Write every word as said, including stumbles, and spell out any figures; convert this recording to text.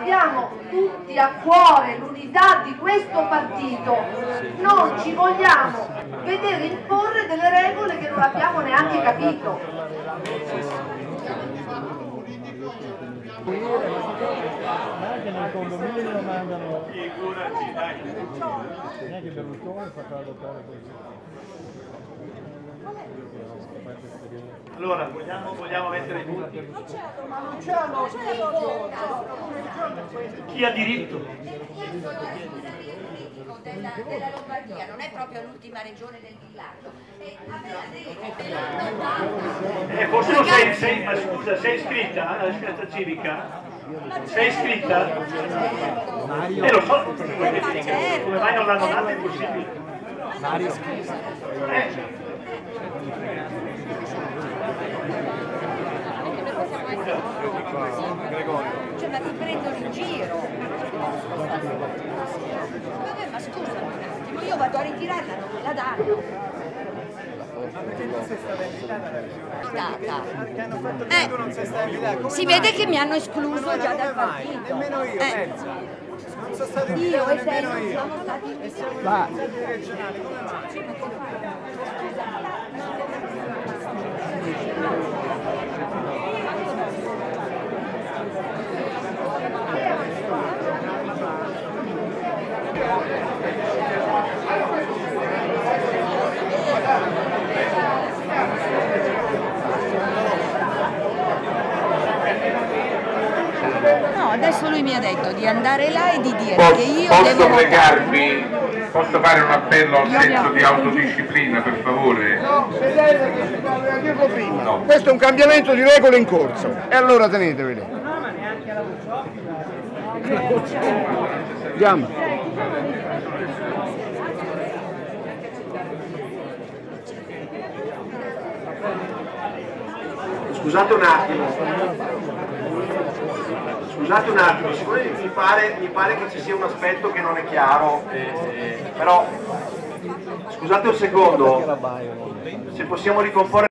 abbiamo tutti a cuore l'unità di questo partito, non ci vogliamo vedere imporre delle regole che non abbiamo neanche capito. Ma anche nel condominio mandano. Neanche Berlusconi fa fare adottare così. Allora, vogliamo, vogliamo mettere i punti? Ma non c'è lo schifo! Chi ha diritto? Della, della Lombardia, non è proprio l'ultima regione del villaggio. E Eh, forse non sei, sei, ma scusa, sei iscritta alla scelta civica? Sei iscritta? Eh lo so, come mai non l'hanno data è impossibile. Eh. Cioè, ma ti prendono in giro. Vabbè, ma scusa un attimo, io vado a ritirarla, non me la danno. Ma perché tu sei stata invitata? Stata. Perché hanno fatto che Eh, tu non sei stata invitata? Come si mai? vede che mi hanno escluso Ma già come dal mai? partito. Nemmeno io, Eh. pensa. Non sono stato Io invitato e te nemmeno non io. siamo stati E siamo Va. invitati regionali, come mai? No, adesso lui mi ha detto di andare là e di dire Posso, che io posso devo votare. pregarvi, posso fare un appello al senso di autodisciplina, per favore? No, vedete che si parla dirlo prima. No. Questo è un cambiamento di regole in corso. E allora teneteveli. No, ma neanche alla Andiamo. Scusate un attimo, scusate un attimo, siccome mi pare, mi pare che ci sia un aspetto che non è chiaro, eh, eh, però scusate un secondo, se possiamo ricomporre